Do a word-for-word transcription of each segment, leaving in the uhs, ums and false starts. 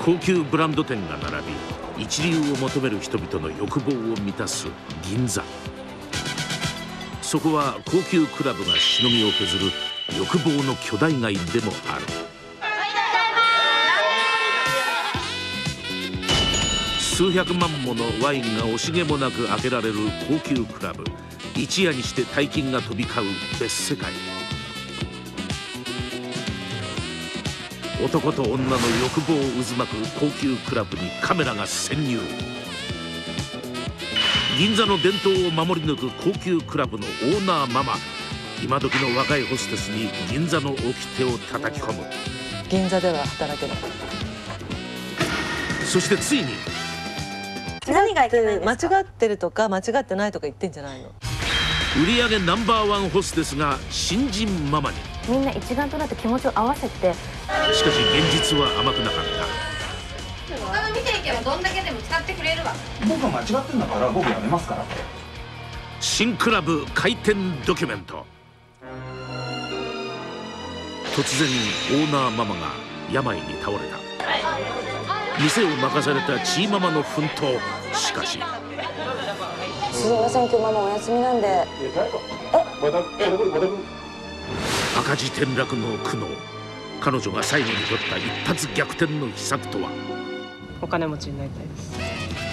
高級ブランド店が並び、一流を求める人々の欲望を満たす銀座。そこは高級クラブがしのぎを削る欲望の巨大街でもある。数百万ものワインが惜しげもなく開けられる高級クラブ。一夜にして大金が飛び交う別世界。男と女の欲望を渦巻く高級クラブにカメラが潜入。銀座の伝統を守り抜く高級クラブのオーナーママ。今時の若いホステスに銀座の掟を叩き込む。 銀座では働けない。 そしてついに何がいけないんですか？間違ってるとか間違ってないとか言ってんじゃないの？ 売り上げナンバーワンホステスが新人ママに。 みんな一丸となって気持ちを合わせて。 しかし現実は甘くなかった。 他の見ていけばどんだけでも使ってくれるわ。 僕が間違ってんだから僕やめますから。 新クラブ開店ドキュメント。突然オーナーママが病に倒れた。店を任されたチーママの奮闘。しかしすみません、今日ママお休みなんで。 赤字転落の苦悩。彼女が最後に取った一発逆転の秘策とは。 お金持ちになりたいです。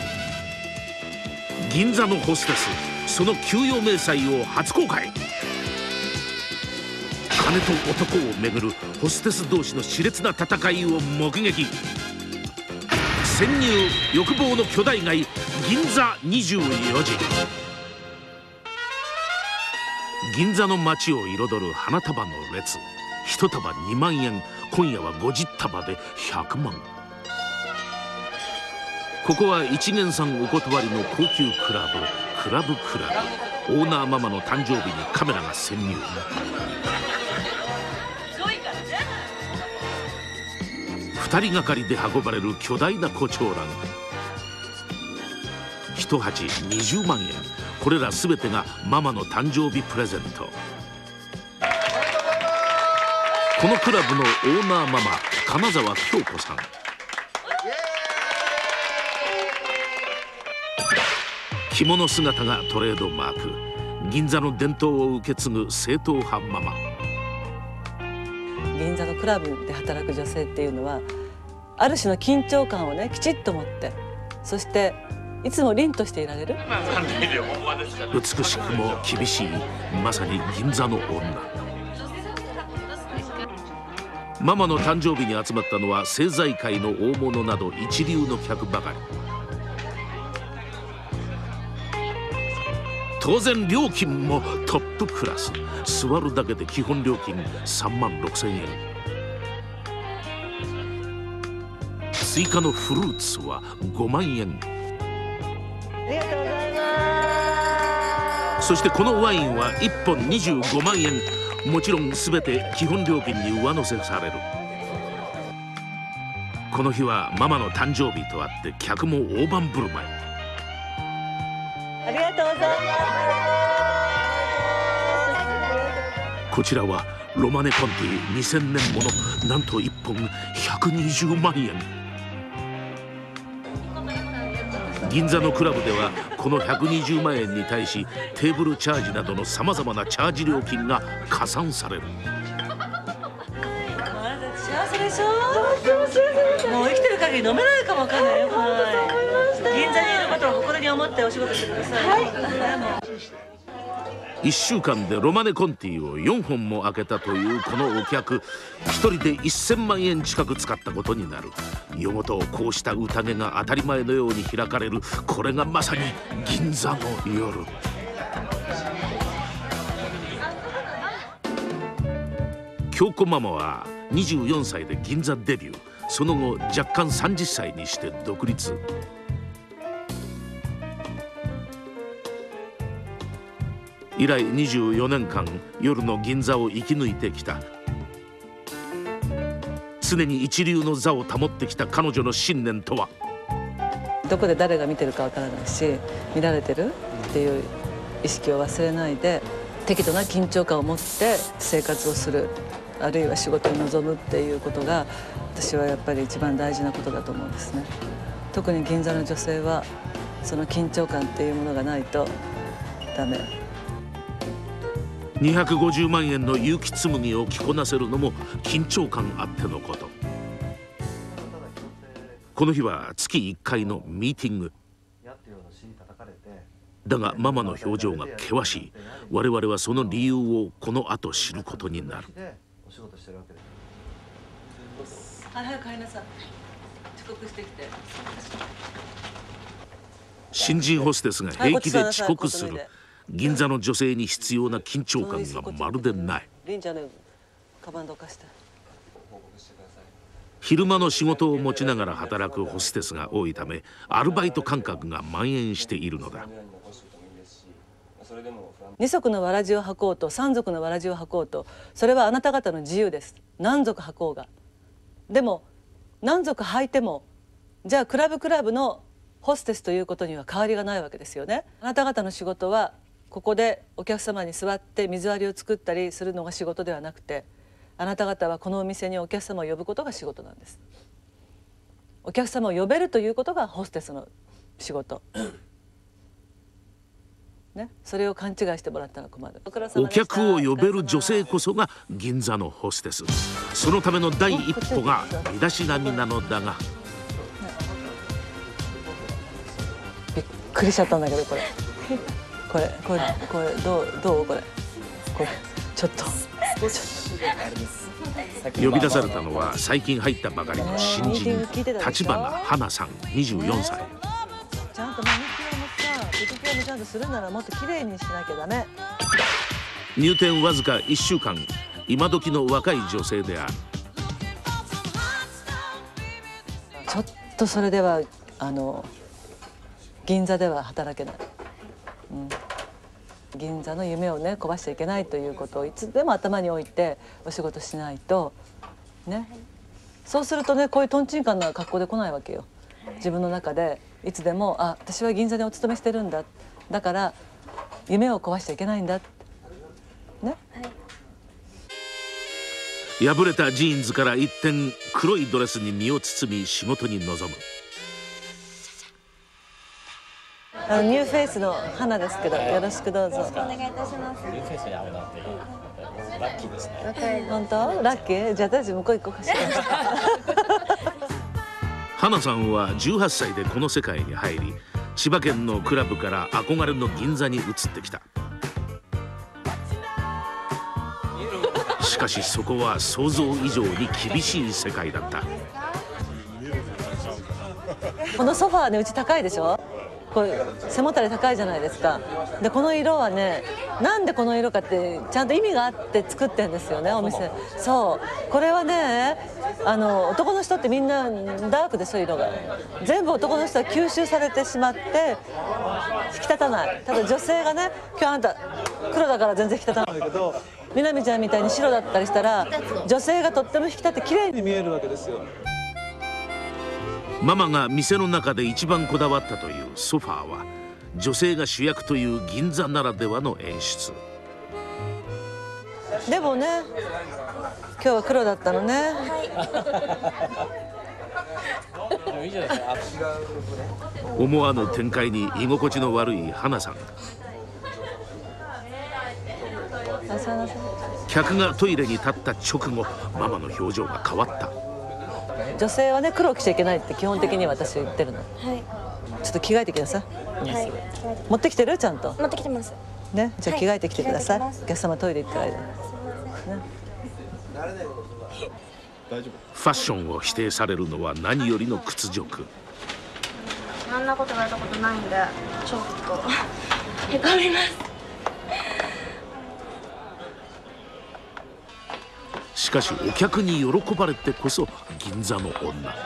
銀座のホステス、その給与明細を初公開。金と男をめぐるホステス同士の熾烈な戦いを目撃。潜入欲望の巨大街銀座にじゅうよじ。銀座の街を彩る花束の列。一束にまんえん、今夜はごじゅう束でひゃくまん。ここは一元さんお断りの高級クラブ、クラブクラブ。オーナーママの誕生日にカメラが潜入。二人がかりで運ばれる巨大な胡蝶蘭。一鉢にじゅうまんえん。これら全てがママの誕生日プレゼント。このクラブのオーナーママ、金沢京子さん。着物姿がトレードマーク。銀座の伝統を受け継ぐ正統派ママ。 銀座のクラブで働く女性っていうのはある種の緊張感をねきちっと持って、そしていつも凛としていられる。 美しくも厳しい、まさに銀座の女。ママの誕生日に集まったのは政財界の大物など一流の客ばかり。当然料金もトップクラス。座るだけで基本料金さんまんろくせんえん。追加のフルーツはごまんえん。 ありがとうございます。 そしてこのワインはいっぽんにじゅうごまんえん。もちろん全て基本料金に上乗せされる。この日はママの誕生日とあって客も大盤振る舞い。 ありがとうございます。 こちらはロマネコンティにせんねんもの、なんといっぽんひゃくにじゅうまんえん。銀座のクラブではこのひゃくにじゅうまんえんに対しテーブルチャージなどのさまざまなチャージ料金が加算される。 幸せでしょ。もう生きてる限り飲めないかもわかんないよ。銀座にいることを誇りに思ってお仕事してください。はい、 いっしゅうかんでロマネコンティをよんほんも開けたというこのお客、ひとりでせんまんえん近く使ったことになる。夜ごとこうした宴が当たり前のように開かれる。これがまさに銀座の夜。京子ママはにじゅうよんさいで銀座デビュー。その後若干さんじゅっさいにして独立。以来にじゅうよねんかん夜の銀座を生き抜いてきた。常に一流の座を保ってきた彼女の信念とは。 どこで誰が見てるかわからないし、見られてるっていう意識を忘れないで適度な緊張感を持って生活をする。 あるいは仕事に臨むっていうことが私はやっぱり一番大事なことだと思うんですね。特に銀座の女性はその緊張感っていうものがないとダメ。 にひゃくごじゅうまんえんの結城紬を着こなせるのも緊張感あってのこと。この日は月いっかいのミーティング。だがママの表情が険しい。我々はその理由をこの後知ることになる。 はい、早く帰りなさい。遅刻してきて。 新人ホステスが平気で遅刻する。銀座の女性に必要な緊張感がまるでない。 凛ちゃんのカバンどかして。 昼間の仕事を持ちながら働くホステスが多いため、アルバイト感覚が蔓延しているのだ。 二足のわらじを履こうと三足のわらじを履こうと、それはあなた方の自由です。何足履こうが。でも何足履いても、じゃあクラブクラブのホステスということには変わりがないわけですよね。あなた方の仕事はここでお客様に座って水割りを作ったりするのが仕事ではなくて、あなた方はこのお店にお客様を呼ぶことが仕事なんです。お客様を呼べるということがホステスの仕事。ね、それを勘違いしてもらったら困る。 お客を呼べる女性こそが銀座のホステス。そのための第一歩が身だしなみなのだが。 びっくりしちゃったんだけど、これこれこれこれどうどうこれこれちょっと呼び出されたのは最近入ったばかりの新人、立花花さんにじゅうよんさい。 ちゃんとマニキュアもさ、ペディキュアもちゃんとするならもっと綺麗にしなきゃダメ。 入店わずかいっしゅうかん、今時の若い女性である。 ちょっとそれではあの銀座では働けない、うん、銀座の夢をね壊しちゃいけないということをいつでも頭に置いてお仕事しないとね。そうするとね、こういうとんちんかんな格好で来ないわけよ。自分の中でいつでも、あ、私は銀座でお勤めしてるんだ、だから夢を壊しちゃいけないんだね。 破れたジーンズから一転、黒いドレスに身を包み仕事に臨む。 あのニューフェイスの花ですけど、よろしくどうぞ。 お願いいたします。 ニューフェイスに会うなんてラッキーですね。 本当？ラッキー？じゃあ私向こう行こうかしら。 花さんはじゅうはっさいでこの世界に入り、千葉県のクラブから憧れの銀座に移ってきた。しかしそこは想像以上に厳しい世界だった。 このソファーね、うち高いでしょ。これ背もたれ高いじゃないですか。でこの色はね、なんでこの色かってちゃんと意味があって作ってんですよね、お店。そうこれはね、あの男の人ってみんなダークでしょ、色が。全部男の人は吸収されてしまって引き立たない。ただ女性がね、今日あなた黒だから全然引き立たないけど、みなみちゃんみたいに白だったりしたら女性がとっても引き立って綺麗に見えるわけですよ。 ママが店の中で一番こだわったというソファーは、女性が主役という銀座ならではの演出。 でもね、今日は黒だったのね。 思わぬ展開に居心地の悪い花さん。客がトイレに立った直後、ママの表情が変わった。 女性はね、黒を着ちゃいけないって基本的に私は言ってるの。はい。ちょっと着替えてきなさい。はい。持ってきてる？ちゃんと。 持ってきてます。 ね、じゃあ着替えてきてください。はい、お客様トイレ行ってる間。ね。 ファッションを否定されるのは何よりの屈辱。 あんなこと言われたことないんで、ちょっとへこみます。 しかしお客に喜ばれてこそ銀座の女。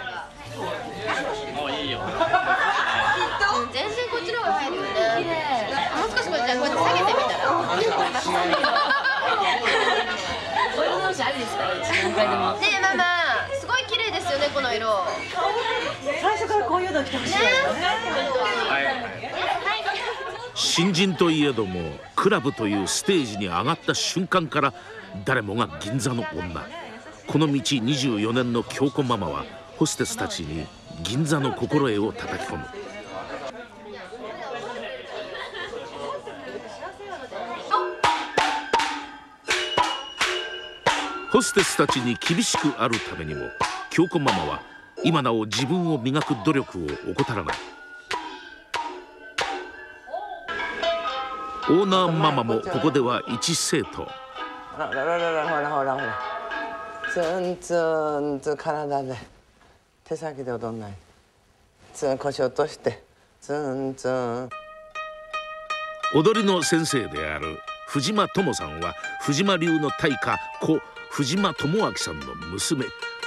全然こっちの方が入るよね。もう少しこっちはこうやって下げてみたら。こういうのしありですから、何回でも。ねえママ、すごい綺麗ですよねこの色。 最初からこういうの着てほしいよね。 新人といえどもクラブというステージに上がった瞬間から誰もが銀座の女。この道にじゅうよねんの京子ママはホステスたちに銀座の心得を叩き込む。ホステスたちに厳しくあるためにも京子ママは今なお自分を磨く努力を怠らない。オーナーママもここでは一生徒。 ほらほらほらほらほらほらツンツンツン体で手先で踊んない。ツン腰落としてツンツン。 踊りの先生である藤間智さんは藤間流の大家故藤間智明さんの娘。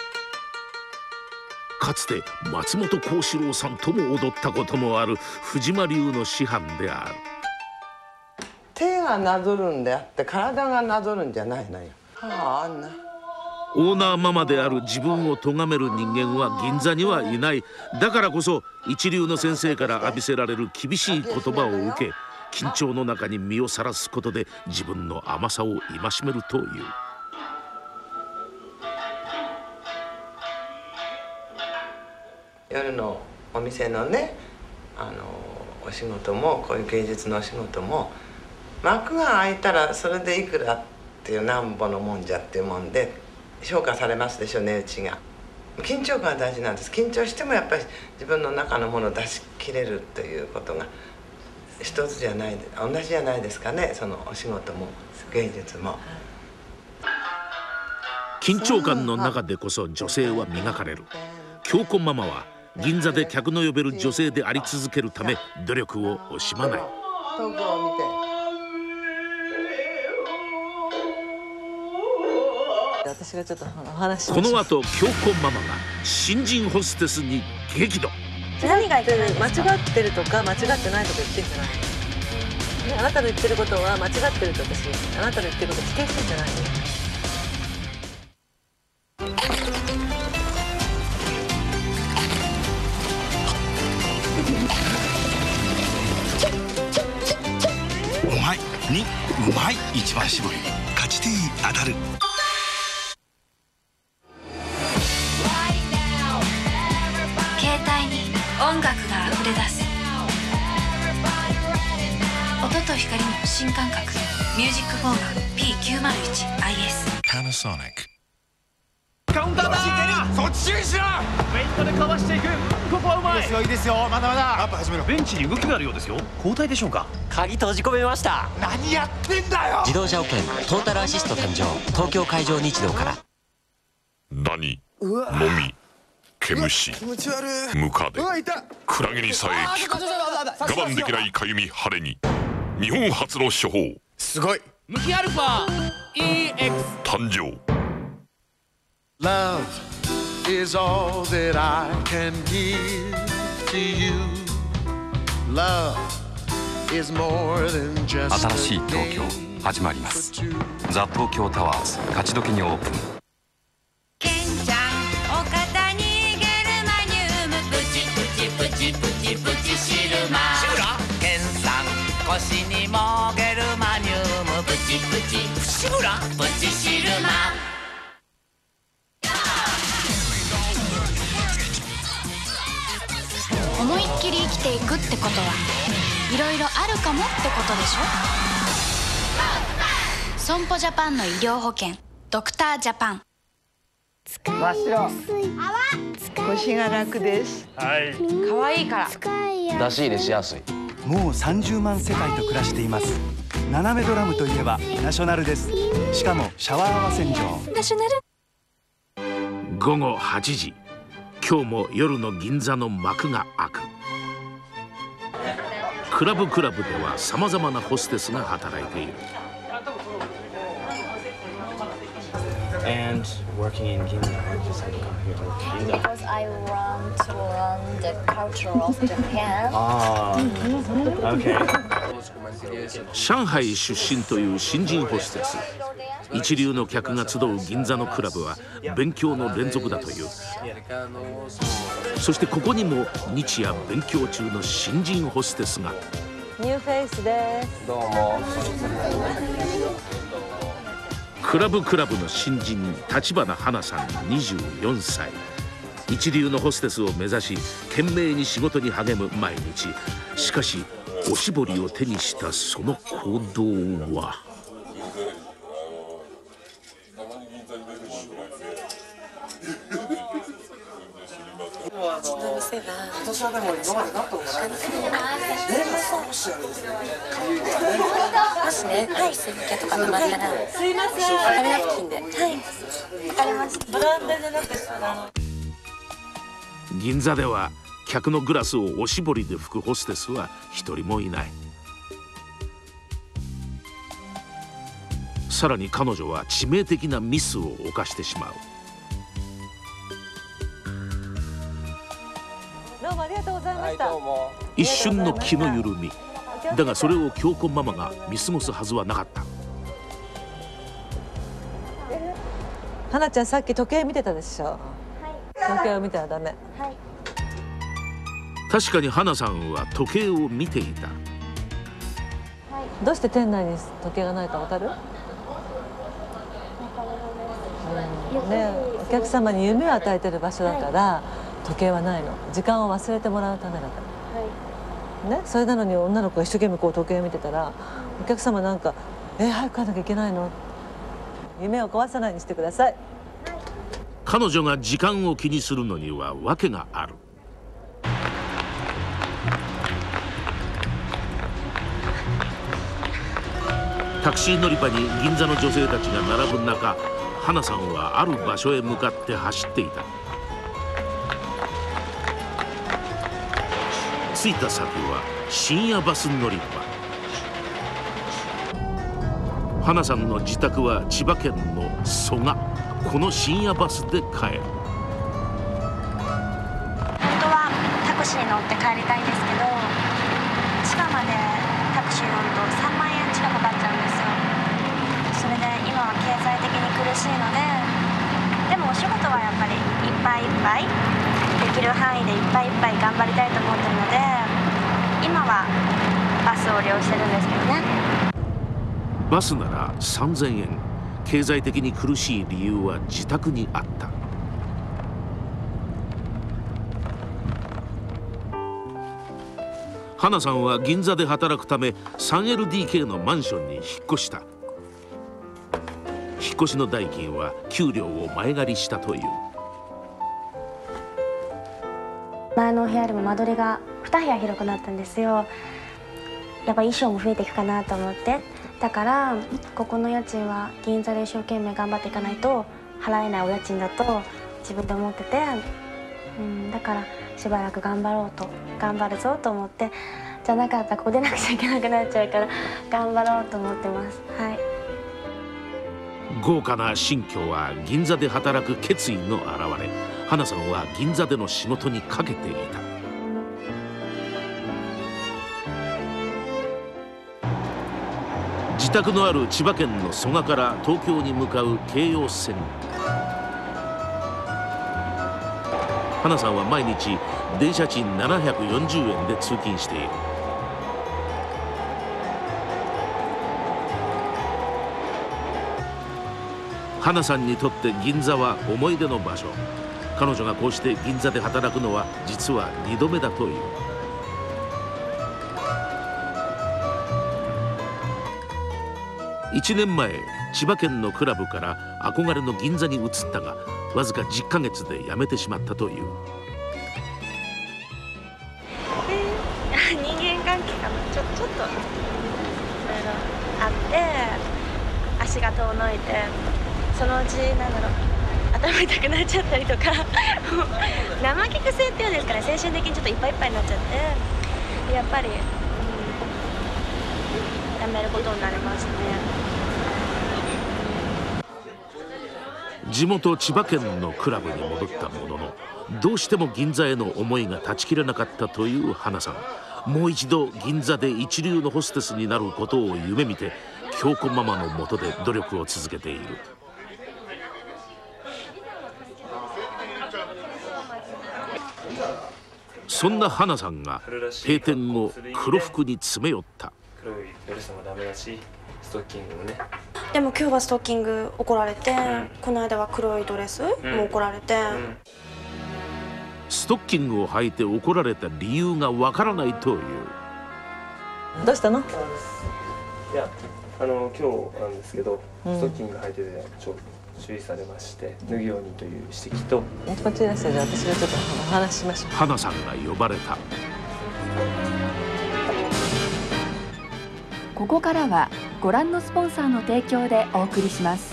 かつて松本幸四郎さんとも踊ったこともある藤間流の師範である。 手がなぞるんであって体がなぞるんじゃないのよ。はあ、あんなオーナーママである自分を咎める人間は銀座にはいない。だからこそ一流の先生から浴びせられる厳しい言葉を受け、緊張の中に身をさらすことで自分の甘さを戒めるという。 夜のお店のね、あのお仕事もこういう芸術のお仕事も幕が開いたらそれでいくらっていうなんぼのもんじゃっていうもんで評価されますでしょ、値打ちが。緊張感が大事なんです。緊張してもやっぱり自分の中のものを出し切れるということが一つじゃない同じじゃないですかね。そのお仕事も芸術も緊張感の中でこそ女性は磨かれる。京子ママは銀座で客の呼べる女性であり続けるため努力を惜しまない。 遠くを見て私がちょっとお話しこの後京子ママが新人ホステスに激怒。 何が言ってる間違ってるとか間違ってないとか言ってんじゃないの、ね、あなたの言ってることは間違ってると私あなたの言ってること否定してんじゃないの。 うまいにうまい一番搾り勝ちティー当たる。 携帯に音楽があふれ出す音と光の新感覚ミュージックフォーマル ピーきゅうまるいちアイエス Panasonic。 カウンターだー。そっち注意しろ。フェイントでかわしていく。ここはうまい。いいですよいいですよ。まだまだ。アップ始めろ。ベンチに動きがあるようですよ。交代でしょうか。 鍵閉じ込めました。 何やってんだよ。 自動車保険トータルアシスト誕生。東京海上日動から。 ダニ、ノミ、毛虫、ムカデ、クラゲにさえ効く我慢できないかゆみ腫れに日本初の処方。 すごい。ムキアルファ イーエックス誕生。 Love is all that I can give to you. Love is more than just 新しい東京始まります。ザ・東京タワーズ勝ち時にオープン。 ケンちゃんお肩にゲルマニウムプチプチプチプチプチシルマシルラ。ケンさん腰にもゲルマニウムプチプチシルラプチシルマ。 思いっきり生きていくってことはいろいろあるかもってことでしょ。損保ジャパンの医療保険ドクタージャパン。 真っ白腰が楽です。 はい可愛いから出し入れしやすい。 もうさんじゅうまん世帯と暮らしています。斜めドラムといえばナショナルです。しかもシャワー泡洗浄ナショナル。ごごはちじ、今日も夜の銀座の幕が開く。クラブクラブではさまざまなホステスが働いている。 And working in Ginza, I decided to come here to Ginza. Because I want to learn the culture of Japan. Ah, okay. 上海出身という新人ホステス。一流の客が集う銀座のクラブは勉強の連続だという。そしてここにも日夜勉強中の新人ホステスが。 ニューフェイスです。 どうも。 クラブクラブの新人立花花さんにじゅうよんさい。一流のホステスを目指し懸命に仕事に励む毎日。しかしおしぼりを手にしたその行動はうちの店は私はでも今までなったことないですけど、もしあれですね、もしね、はい、水気とか溜まったらすいません、紙ナプキンで、はい、わかりました。ブランデーじゃなくてあの銀座では客のグラスをおしぼりで拭くホステスは一人もいない。さらに彼女は致命的なミスを犯してしまう。 どうもありがとうございました。はい、 一瞬の気の緩みだが、それを京子ママが見過ごすはずはなかった。 花ちゃん、さっき時計見てたでしょ。はい、時計を見たらダメ。はい、 確かに花さんは時計を見ていた。 どうして店内に時計がないかわかる？うん、ね、お客様に夢を与えてる場所だから、はい、時計はないの。時間を忘れてもらうためだから。はい、ね、それなのに女の子が一生懸命こう時計を見てたら、お客様なんか「え、早く帰らなきゃいけないの？」夢を壊さないようにしてください。はい、 彼女が時間を気にするのには訳がある。タクシー乗り場に銀座の女性たちが並ぶ中、花さんはある場所へ向かって走っていた。着いた先は深夜バス乗り場。花さんの自宅は千葉県の蘇我。この深夜バスで帰る。 本当はタクシー乗って帰りたいんですけど、千葉までタクシー乗るとさんまんえん近くかかっちゃうんですよ。それで今は経済的に苦しいので、でもお仕事はやっぱりいっぱいいっぱいできる範囲でいっぱいいっぱい頑張りたいと思ってるので、今はバスを利用してるんですけどね。 バスならさんぜんえん。経済的に苦しい理由は自宅にあった。花さんは銀座で働くため スリーエルディーケー のマンションに引っ越した。引っ越しの代金は給料を前借りしたという。 前のお部屋よりも間取りがに部屋広くなったんですよ。やっぱ衣装も増えていくかなと思って、だからここの家賃は銀座で一生懸命頑張っていかないと払えないお家賃だと自分で思ってて、うん、だからしばらく頑張ろうと頑張るぞと思って、じゃなかったらここ出なくちゃいけなくなっちゃうから頑張ろうと思ってます。はい、 豪華な新居は銀座で働く決意の表れ。花さんは銀座での仕事にかけていた。自宅のある千葉県の蘇我から東京に向かう京葉線。花さんは毎日電車賃ななひゃくよんじゅうえんで通勤している。花さんにとって銀座は思い出の場所。彼女がこうして銀座で働くのは実はにどめだという。いちねんまえ、千葉県のクラブから憧れの銀座に移ったが、わずかじゅっかげつで辞めてしまったという。 人間関係がちょちょっといろいろあって足が遠のいて、そのうちなんだろう、頭痛くなっちゃったりとか生木癖っていうんですかね、精神的にちょっといっぱいいっぱいになっちゃって、やっぱり、うん、やめることになりましたね。 地元千葉県のクラブに戻ったものの、どうしても銀座への思いが断ち切れなかったという花さん。もう一度銀座で一流のホステスになることを夢見て、京子ママの下で努力を続けている。 そんな花さんが閉店後黒服に詰め寄った。 黒いドレスもダメだし、ストッキングもね。 でも今日はストッキング怒られて、うん、この間は黒いドレスも怒られて、うんうん、 ストッキングを履いて怒られた理由がわからないという。 どうしたの？ いや、あの今日なんですけど、うん、ストッキング履いててちょっと注意されまして、脱ぐようにという指摘と。 こっちいらっしゃい。じゃあ私がちょっとお話ししましょう。 花さんが呼ばれた。 ここからはご覧のスポンサーの提供でお送りします。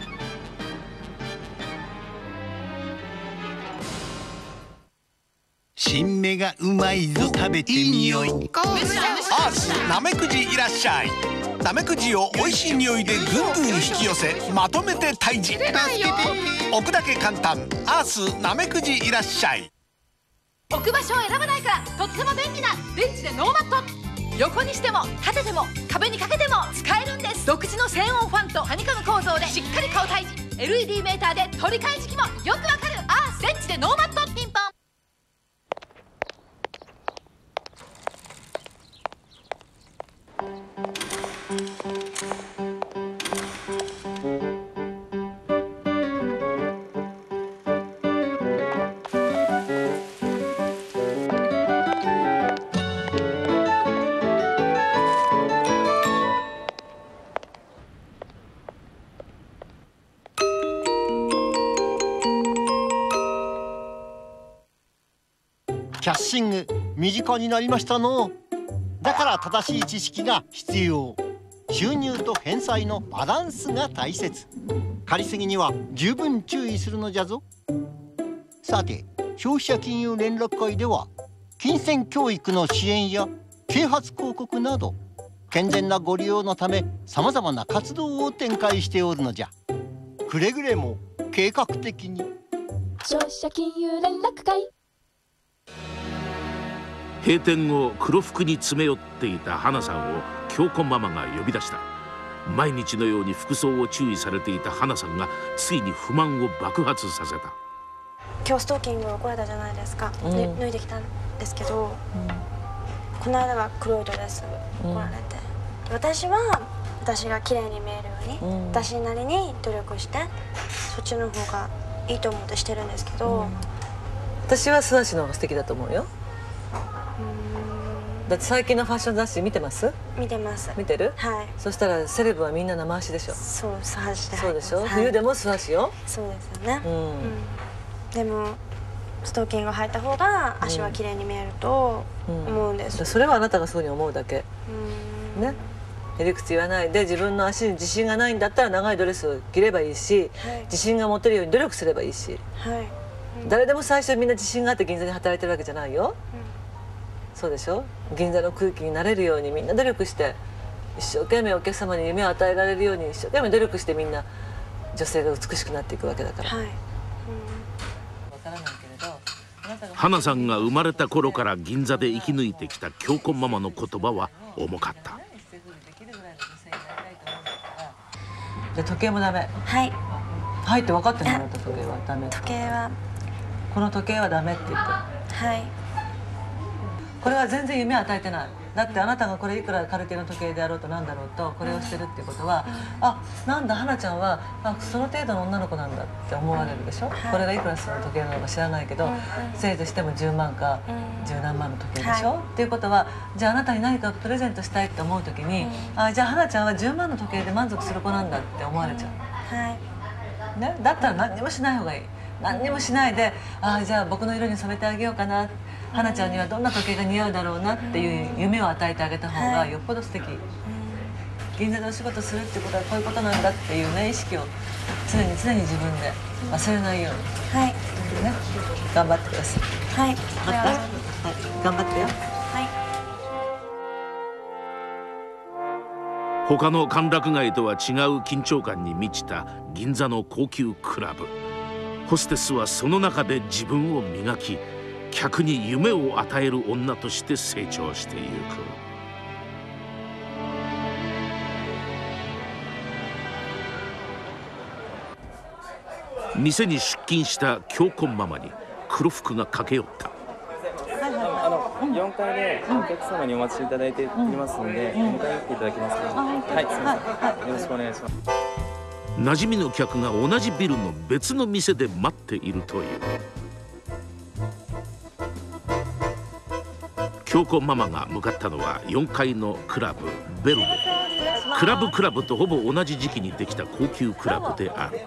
新芽がうまいぞ、食べてみよう。アースなめくじいらっしゃい。なめくじを美味しい匂いでぐんぐん引き寄せ、まとめて退治。置くだけ簡単、アースなめくじいらっしゃい。 置く場所を選ばないからとっても便利なベンチでノーマット。横にしても立てても壁にかけても使えるんです。独自の静音ファンとハニカム構造でしっかり顔退治。 エルイーディー メーターで取り替え時期もよくわかる。アースベンチでノーマット。ピンポン。 キャッシング身近になりましたの。だから正しい知識が必要。収入と返済のバランスが大切。借りすぎには十分注意するのじゃぞ。さて、消費者金融連絡会では金銭教育の支援や啓発広告など健全なご利用のためさまざまな活動を展開しておるのじゃ。くれぐれも計画的に。 消費者金融連絡会。 閉店後黒服に詰め寄っていた花さんを京子ママが呼び出した。毎日のように服装を注意されていた花さんがついに不満を爆発させた。 今日ストッキングを怒られたじゃないですか、うん、脱いできたんですけど、うん、この間は黒いドレス怒られて、うん、私は私が綺麗に見えるように、うん、私なりに努力してそっちの方がいいと思ってしてるんですけど、うん、 私は素足の方が素敵だと思うよ。だって最近のファッション雑誌見てます？ 見てます。 見てる？ はい。 そしたらセレブはみんな生足でしょ。 そう、素足で。 そうでしょ。冬でも素足よ。 そうですよね。でもストッキングを履いた方が足は綺麗に見えると思うんです。 それはあなたがそうに思うだけ。ね。へりくつ言わないで、自分の足に自信がないんだったら長いドレスを着ればいいし、自信が持てるように努力すればいいし。はい。誰でも最初みんな自信があって銀座で働いてるわけじゃないよ。そうでしょ。銀座の空気になれるようにみんな努力して一生懸命お客様に夢を与えられるように一生懸命努力してみんな女性が美しくなっていくわけだから。はい。 花さんが生まれた頃から銀座で生き抜いてきた京子ママの言葉は重かった。 じゃあ時計もダメ。 はい。 はいって分かってもらった。時計はダメ。 時計はこの時計はダメって言って。 はい。 これは全然夢を与えてない。だってあなたがこれいくらカルティエの時計であろうとなんだろうとこれをしてるっていうことは、うん、あ、なんだ花ちゃんはあその程度の女の子なんだって思われるでしょ、うん、これがいくらする時計なのか知らないけど、うん、せいぜいしてもじゅうまんか十、うん、何万の時計でしょ、はい、っていうことはじゃああなたに何かプレゼントしたいって思う時に、うん、あじゃあ花ちゃんはじゅうまんの時計で満足する子なんだって思われちゃう、はいね、だったら何にもしない方がいい。何にもしないで、ああじゃあ僕の色に染めてあげようかな、花ちゃんにはどんな時計が似合うだろうなっていう夢を与えてあげた方がよっぽど素敵、はい、銀座でお仕事するってことはこういうことなんだっていうね意識を常に常に自分で忘れないように、はいね、頑張ってください。 はい、 はい、頑張ってよ。 はい。他の歓楽街とは違う緊張感に満ちた銀座の高級クラブ。ホステスはその中で自分を磨き、客に夢を与える女として成長していく。店に出勤した京子ママに黒服が駆け寄った。 はいはいはい。 よんかいでお客様にお待ちいただいていますので、お迎えに来ていただけますか。はい、すみません。よろしくお願いします。 馴染みの客が同じビルの別の店で待っているという。京子ママが向かったのはよんかいのクラブベルベ。クラブクラブとほぼ同じ時期にできた高級クラブである。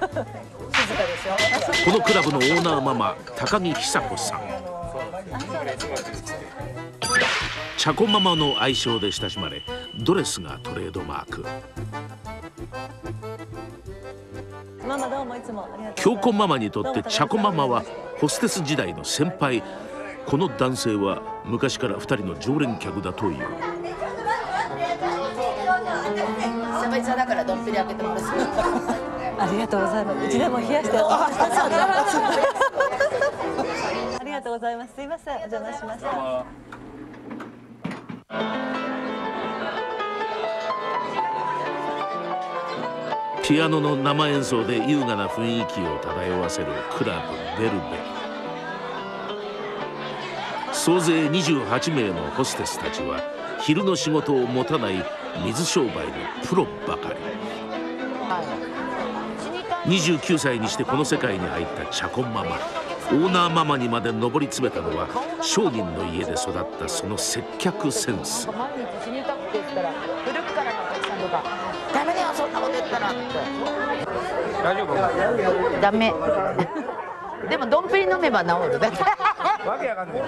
このクラブのオーナーママ高木久子さん、チャコママの愛称で親しまれ、ドレスがトレードマーク。 ママどうもいつもありがとうございます。 京子ママにとってチャコママはホステス時代の先輩。この男性は昔からふたりの常連客だという。 久々だからどんぴり開けてもらう。 ありがとうございます。うちでも冷やして。ありがとうございます。すいません、お邪魔しました。 ピアノの生演奏で優雅な雰囲気を漂わせるクラブベルベ。総勢にじゅうはちめいのホステスたちは昼の仕事を持たない水商売のプロばかり。にじゅうきゅうさいにしてこの世界に入ったチャコママ、オーナーママにまで上り詰めたのは商人の家で育ったその接客センス。 毎日死にたくて言ったら古くからのお客さんとか「ダメだよそんなこと言ったら」って。大丈夫？ダメ。でもドンペリ飲めば治る。だってわけわかんない。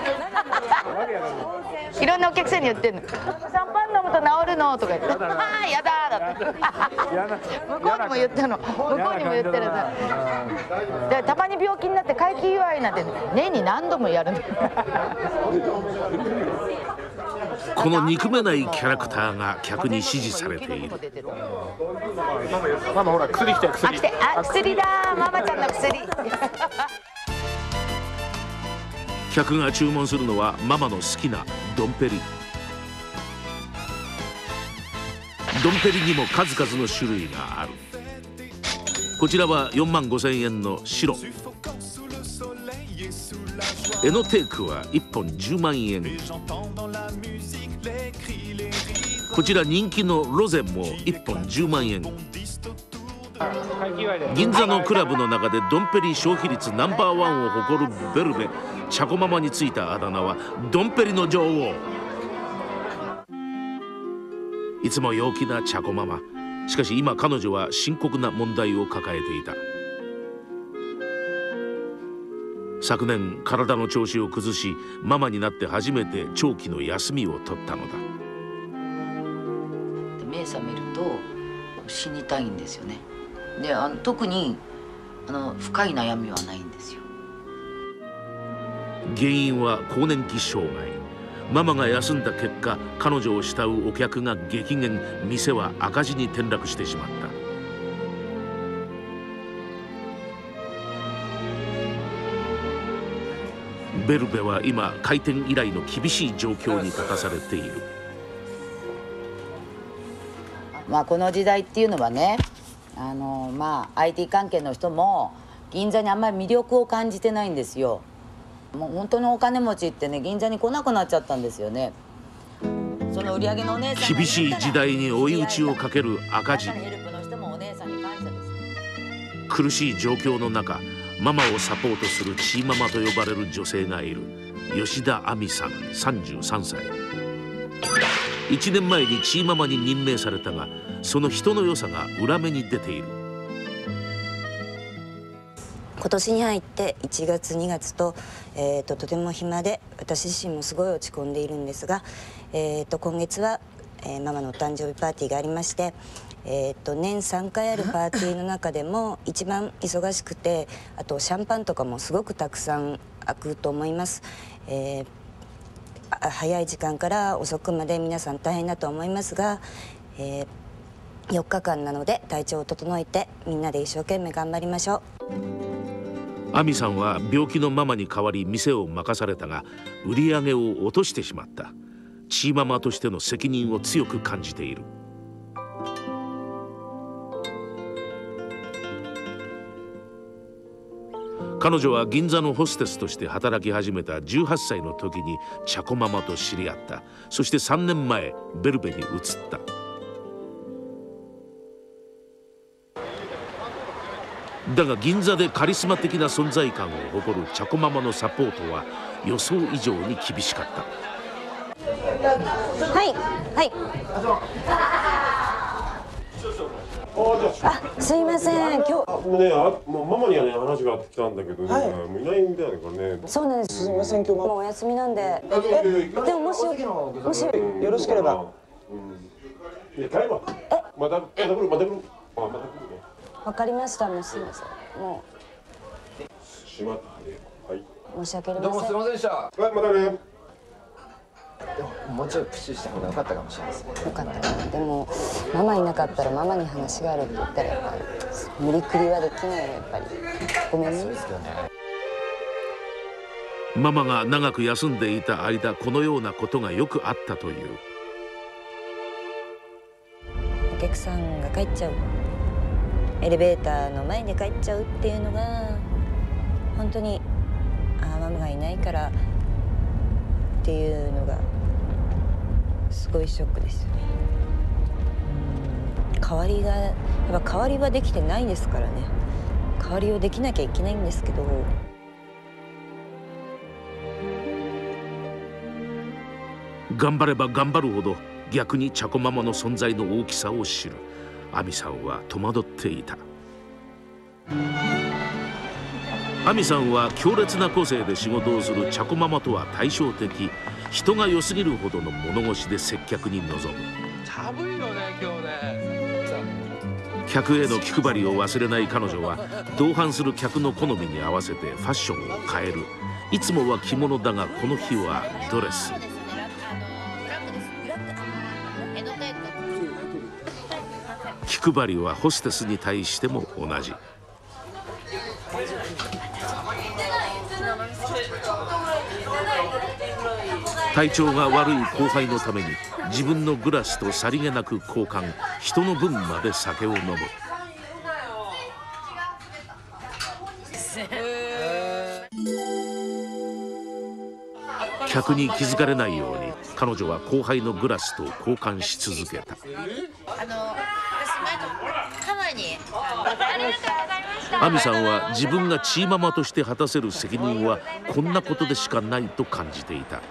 いろんなお客さんに言ってんの。シャンパン飲むと治るのとか言って。ああやだだって。向こうにも言ったの。向こうにも言ってるの。でたまに病気になって回帰祝いなんて年に何度もやるの。 この憎めないキャラクターが客に支持されている。 ママほら薬来て薬。 あ来てあ薬だママちゃんの薬。 客が注文するのはママの好きなドンペリ。ドンペリにも数々の種類がある。こちらはよんまんごせんえんの白。エノテークはいっぽんじゅうまんえん。こちら人気のロゼもいっぽんじゅうまんえん。銀座のクラブの中でドンペリ消費率ナンバーワンを誇るベルベ。チャコママについたあだ名はドンペリの女王。いつも陽気なチャコママ。しかし今彼女は深刻な問題を抱えていた。昨年体の調子を崩し、ママになって初めて長期の休みを取ったのだ。 目覚めると死にたいんですよね。であの特にあの深い悩みはないんですよ。 原因は更年期障害。ママが休んだ結果、彼女を慕うお客が激減、店は赤字に転落してしまった。ベルベは今開店以来の厳しい状況に立たされている。 まあこの時代っていうのはね、あのまあ アイティー 関係の人も銀座にあんまり魅力を感じてないんですよ。もう本当のお金持ちってね、銀座に来なくなっちゃったんですよね。その売り上げのお姉さんが厳しい時代に追い打ちをかける赤字。苦しい状況の中、ママをサポートするチーママと呼ばれる女性がいる。吉田亜美さん、さんじゅうさんさい。いちねんまえにチーママに任命されたが、その人の良さが裏目に出ている。 今年に入っていちがつにがつと、えー、ととても暇で、私自身もすごい落ち込んでいるんですが、えー、と今月は、えー、ママのお誕生日パーティーがありまして、えー、と年さんかいあるパーティーの中でも一番忙しくて、あとシャンパンとかもすごくたくさん開くと思います。えー、早い時間から遅くまで皆さん大変だと思いますが、えー、よっかかんなので体調を整えてみんなで一生懸命頑張りましょう。 亜美さんは病気のママに代わり店を任されたが、売り上げを落としてしまった。チーママとしての責任を強く感じている。 彼女は銀座のホステスとして働き始めたじゅうはっさいの時にチャコママと知り合った。そしてさんねんまえベルベに移った。だが銀座でカリスマ的な存在感を誇るチャコママのサポートは予想以上に厳しかった。 はいはいあ、すいません、今日もうね、あもうママにはね話があってきたんだけどね、はい、もういないみたいだからね。 そうなんです。すみません、今日もうお休みなんで。え、でももしもしよろしければ。 いや、帰れば。え、またえ、また来る、また来る。あ、また来るね。 わかりました。もうすみません。もう。しまって。はい。 申し訳ありません。 どうもすみませんでした。はい、またね。 でももうちょいプッシュした方が良かったかもしれないですね。 よかったな。でもママいなかったらママに話があるって言ったらやっぱり無理くりはできないよやっぱり。ごめんね。そうですよね。 ママが長く休んでいた間、このようなことがよくあったという。 お客さんが帰っちゃう、エレベーターの前で帰っちゃうっていうのが本当に、ああママがいないからっていうのがすごいショックですよね。代わりがやっぱ代わりはできてないですからね。代わりをできなきゃいけないんですけど、 頑張れば頑張るほど逆にチャコママの存在の大きさを知る亜美さんは戸惑っていた。亜美さんは強烈な個性で仕事をするチャコママとは対照的、人が良すぎるほどの物腰で接客に臨む。 寒いよね今日ね。 客への気配りを忘れない彼女は同伴する客の好みに合わせてファッションを変える。いつもは着物だがこの日はドレス。気配りはホステスに対しても同じ。体調が悪い後輩のために自分のグラスとさりげなく交換、人の分まで酒を飲む。客に気づかれないように彼女は後輩のグラスと交換し続けた。 あのハワイに亜美さんは自分がチーママとして果たせる責任はこんなことでしかないと感じていた。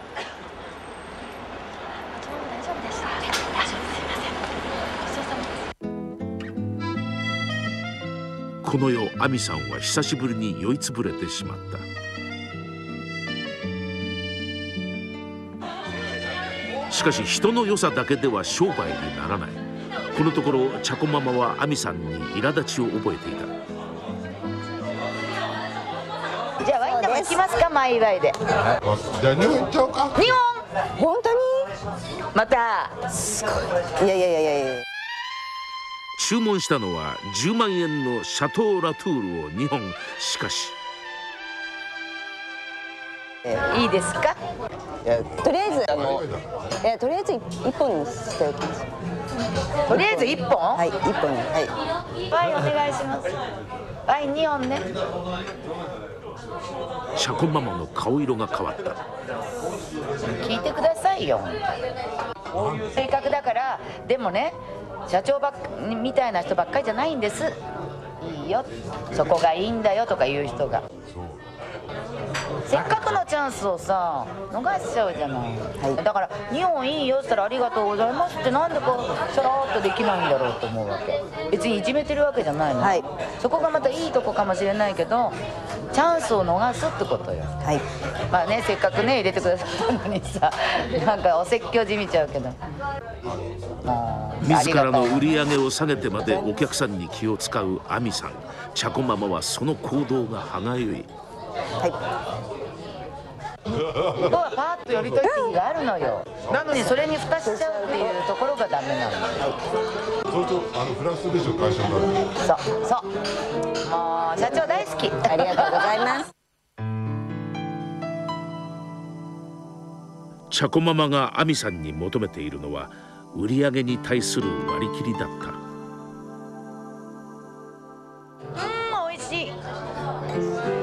この夜亜美さんは久しぶりに酔いつぶれてしまった。しかし人の良さだけでは商売にならない。このところチャコママは亜美さんに苛立ちを覚えていた。 じゃあワインでも行きますか、前祝いで。 じゃあ日本行っちゃおうか。 日本？ 本当に？ また。すごい。いやいやいやいやいや。 注文したのはじゅうまんえんのシャトー・ラトゥールをにほん。しかしいいですか？ いやとりあえずあのいやとりあえず一本にしておきます。 とりあえず一本？ はい、一本に。はい。 ワインお願いします。ワインにほんね。 チャコママの顔色が変わった。 聞いてくださいよ。こういう性格だから。でもね、社長ばっみたいな人ばっかりじゃないんです。いいよ、そこがいいんだよとか言う人が。せっかくのチャンスをさ逃しちゃうじゃない、はい、だからにほんいいよって言ったらありがとうございますってなんでこうさらっとできないんだろうと思うわけ。別にいじめてるわけじゃないの、はい、そこがまたいいとこかもしれないけどチャンスを逃すってことよ、はい、まあね、せっかくね入れてくださったのにさなんかお説教じみちゃうけど、 自らの売り上げを下げてまでお客さんに気を使う亜美さん。チャコママはその行動が歯がゆい。はい、 本当はパーッと寄りたいって日があるのよ。なのにそれに蓋しちゃうっていうところがダメなの。 そうそう、あのフランスでしょ、会社になる。 そうそう、もう社長大好き。 ありがとうございます。 チャコママが亜美さんに求めているのは売り上げに対する割り切りだった。 うん、美味しい。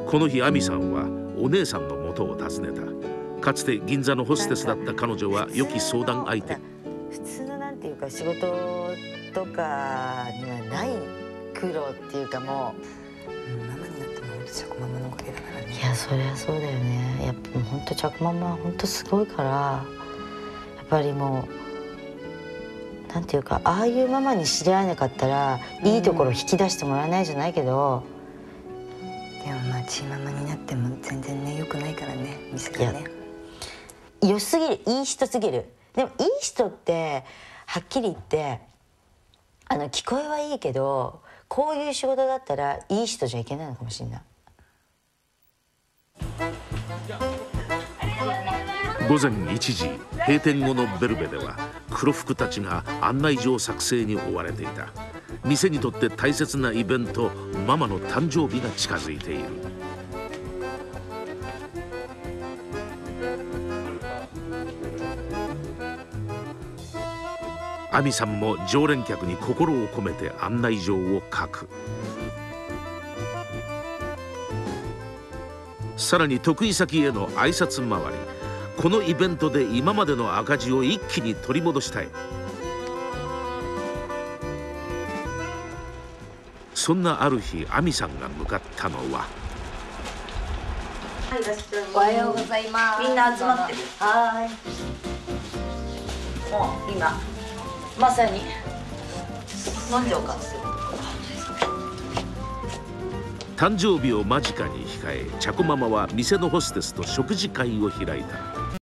この日亜美さんはお姉さんの元を訪ねた。かつて銀座のホステスだった彼女は良き相談相手。 普通のなんていうか仕事とかにはない苦労っていうか、もう、うん、ママになっても本当チャコママのおかげだからね。いやそりゃそうだよね。やっぱもう本当チャコママは本当すごいから、やっぱりもうなんていうか、ああいうママに知り合えなかったらいいところ引き出してもらえないじゃないけど、でもまあチーママになっても全然ね良くないからね、店がね。良すぎる、いい人すぎる。でもいい人ってはっきり言ってあの聞こえはいいけど、こういう仕事だったらいい人じゃいけないのかもしれない。 午前いちじ、閉店後のベルベでは黒服たちが案内状作成に追われていた。店にとって大切なイベント、ママの誕生日が近づいている。亜美さんも常連客に心を込めて案内状を書く。さらに得意先への挨拶回り。このイベントで今までの赤字を一気に取り戻したい。そんなある日、亜美さんが向かったのは。 おはようございます。みんな集まってる。はい。もう今まさに飲んじゃおうか。 誕生日を間近に控え、チャコママは店のホステスと食事会を開いた。